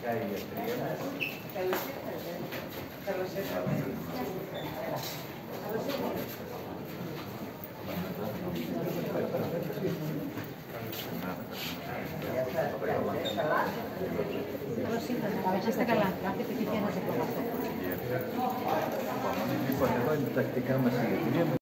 τακτικά η ιατρία μας. Καλώς ήρθατε. Καλώς ήρθατε. Είστε καλά. Λοιπόν, εδώ είναι τακτικά μας η ιατρία.